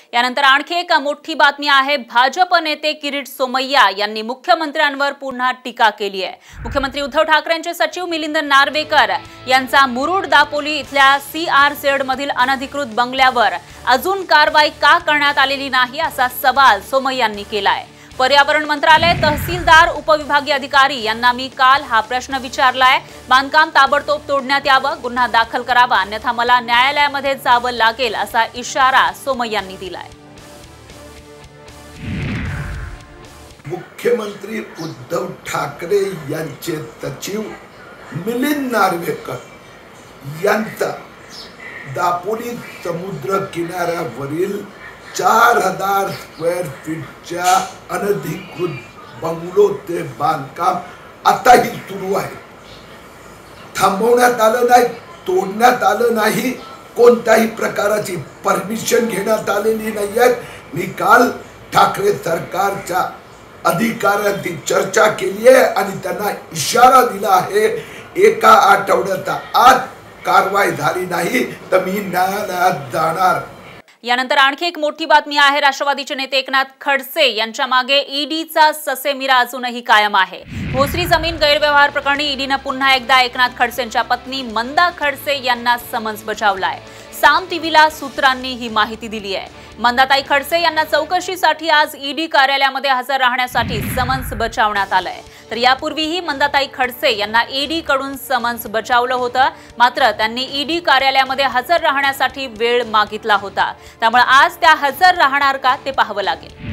यानंतर आणखी एक मोठी बातमी आहे। भाजप नेते किरीट सोमय्या यांनी मुख्यमंत्र्यांवर पुन्हा टीका केली आहे। मुख्यमंत्री उद्धव ठाकरेंचे सचिव मिलिंद नार्वेकर यांचा मुरुड दापोली इथल्या CR मधील अनधिकृत बंगल्यावर अजून कारवाई का करण्यात आलेली नाही असा सवाल सोमय्यांनी केलाय। पर्यावरण मंत्रालय, तहसीलदार, उपविभागीय अधिकारी यांना मी काल हा प्रश्न विचारलाय। बांधकाम ताबडतोब तोडण्यात यावं, गुन्हा दाखल करावा, अन्यथा मला न्यायालयामध्ये जावं लागेल असा इशारा सोमय्यांनी दिलाय। मुख्यमंत्री उद्धव ठाकरे यांचे सचिव मिलिंद नार्वेकर यांचा दापोली समुद्र किनाऱ्यावरील 4000 स्क्वेअर फीटच्या अनधिकृत बंगलो ते बांधकाम आताही सुरू आहे। थांबवण्यात आलं नाही, तोडण्यात आलं नाही, कोणत्याही प्रकारची परमिशन घेण्यात आलेली नाहीये। मी काल ठाकरे सरकारच्या अधिकाऱ्यांची चर्चा केली आहे आणि त्यांना इशारा दिला आहे, एका आठवड्याचा आत कारवाई झाली नाही तर मी न्यायालयात जाणार। यानंतर आणखी एक मोठी बातमी आहे। राष्ट्रवादीचे नेते एकनाथ खडसे यांच्या मागे ईडीचा ससेमिरा अजूनही कायम आहे। भोसरी जमीन गैरव्यवहार प्रकरणी ईडीने पुन्हा एकदा एकनाथ खडसेंच्या पत्नी मंदा खडसे यांना समन्स बजावलाय। साम टीव्हीला सूत्रांनी ही माहिती दिली आहे। मंदाताई खडसे यांना चौकशीसाठी आज ईडी कार्यालयामध्ये हजर राहण्यासाठी समन्स बजावण्यात आलंय। तर यापूर्वीही मंदाताई खडसे यांना ईडी कडून समन्स बजावलं होतं, मात्र त्यांनी ईडी कार्यालयामध्ये हजर राहण्यासाठी वेळ मागितला होता। त्यामुळे आज त्या हजर राहणार का ते पाहावं लागेल।